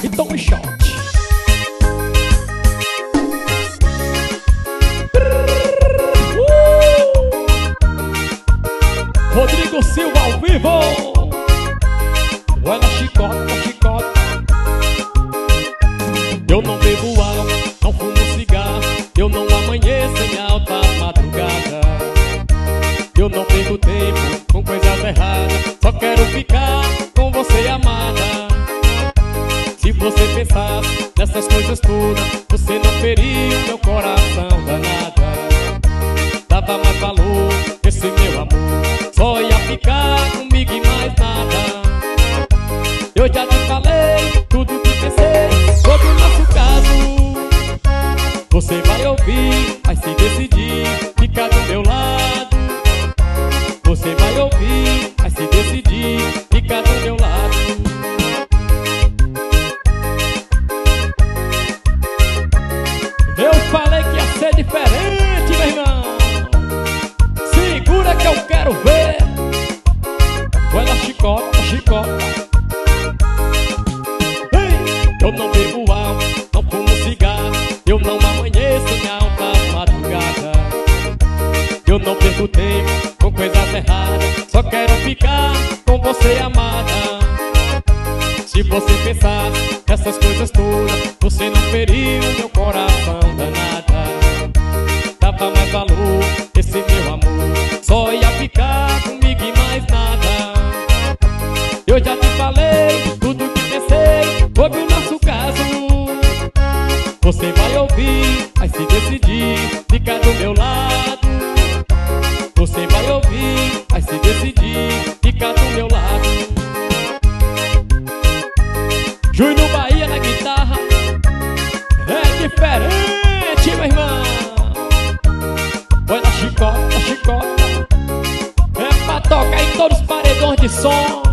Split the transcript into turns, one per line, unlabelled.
e tome shot. Rodrigo Silva ao vivo. Vai na chicota, chicota. Eu não bebo álcool, não fumo cigarro. Eu não amanheço em alta madrugada. Eu não perco tempo com coisas erradas. Só quero ficar com você, amada. Se você pensasse nessas coisas todas, você não feria o meu coração danada. Dava mais valor, esse meu amor só ia ficar comigo e mais nada. Eu já te falei tudo que pensei sobre o nosso caso. Você vai ouvir, vai se decidir, ficar do meu lado. Você vai ouvir, vai se decidir, ficar do meu lado. Eu falei que ia ser diferente, meu irmão. Segura que eu quero ver. Vai na chicota, chicota. Ei! Eu não bebo álcool, não fumo cigarro. Eu não amanheço em alta madrugada. Eu não perco tempo com coisas erradas. Só quero ficar com você, amada. Se você pensasse nessas coisas todas, você não feria o meu coração danada. Dava mais valor, esse meu amor só ia ficar comigo e mais nada. Eu já te falei tudo que pensei sobre o nosso caso. Você vai ouvir, vai se decidir, ficar do meu lado. Você vai ouvir, vai se decidir, ficar do meu lado. Júnior Bahia na guitarra. É diferente, meu irmão. Vai na chicota, chicota. É pra tocar em todos os paredões de som.